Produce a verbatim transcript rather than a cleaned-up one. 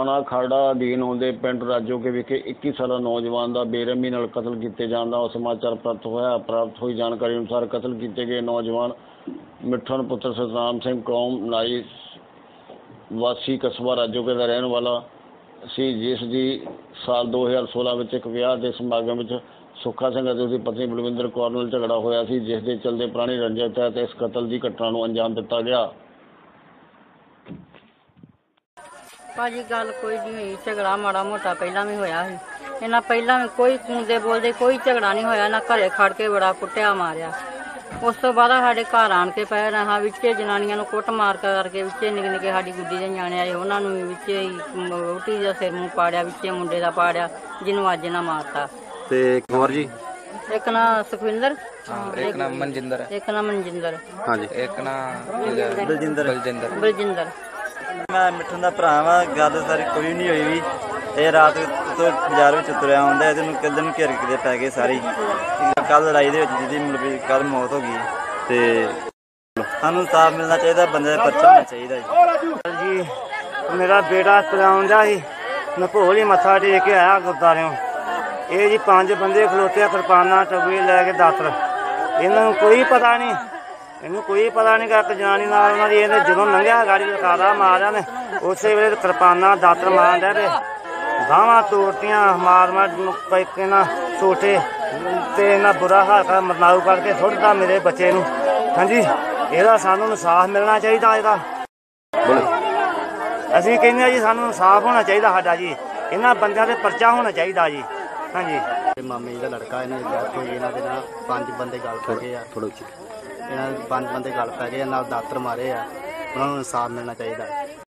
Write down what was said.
थाणा खाड़ा अधीन आउंदे पिंड राजोके विखे इक्की साला नौजवान का बेरहमी नाल कतल किए जाने का समाचार प्राप्त होया। प्राप्त हुई जानकारी अनुसार कतल किए गए नौजवान मिठन पुत्र सतनाम सिंह कौम नाई वासी कस्बा राजोके का रहने वाला सी, जिस दी साल दो हज़ार सोलह में एक विआह के समागम में सुखा सिंह और उसकी पत्नी बलविंदर कौर नाल झगड़ा होया सी, जिस दे चलते पुरानी रंजिश तहत इस कतल की घटना को अंजाम दिता गया। भाजी गल कोई नहीं हुई, झगड़ा माड़ा मोटा पहला भी होया सी। इन्ना पहला भी कोई कूदे बोलते कोई झगड़ा नहीं होया, ना घरे खड़ के बड़ा कुटिया मारिया। उस तो बाद साढ़े घर आन के पै रहा विचे जनानियां नूं कुट मार करके विचे निके निके साडी गुड्डी दे न्याणे आए उन्होंने विचे रोटी का सिर मूँह पाड़िया, विचे मुंडे का पाड़िया जिन्हों अज ना मारता। ते कुंवर जी एक ना सुखविंदर, एक ना मनजिंदर, एक ना मनजिंदर, हाँ जी, एक ना बलजिंदर बलजिंदर बलजिंदर। मैं मिठन का भरा वा, गल सारी कोई नहीं हुई भी। ये रात तो बाजार में तुरया आंदा है, कल दिन घेर के पै गए सारी। कल लड़ाई दे जी मतलब कल मौत हो गई ते सानू इंसाफ मिलना चाहिए, बंदे का पर्चा होना चाहिए जी। मेरा बेटा पलाउंदा ही नभोल ही मत्था टेक के आया गुरुद्वारे। ये जी पांच बंदे खलोते किरपाना टबे लैके दातर, इन्हों कोई पता नहीं, इन्हों कोई पता नहीं कि जनानी जो लंघिया गाड़ी लकारा मारिया ने उस वे किरपाना दातर मार दे बाहवां तोड़तियां मार मार ना सोटे ते इन्ना बुरा हाल कर मरनाऊ करके सुटदा मेरे बच्चे नूं। हाँ जी, ਇਹਦਾ ਸਾਨੂੰ इंसाफ मिलना चाहिए। ਇਹਦਾ ਅਸੀਂ ਕਹਿੰਦੇ जी ਸਾਨੂੰ इंसाफ होना चाहिए साडा जी, इन्हां बंदियां ते पर्चा होना चाहिए जी। हाँ जी, मामे जी का लड़का इन्होंने डेथ हुई, इन्होंने ना पांच बंदे गल पै गए आ, इन्होंने पांच बंदे गल पै गए, नाल दातर मारे आ, उन्होंने इंसाफ मिलना चाहिए।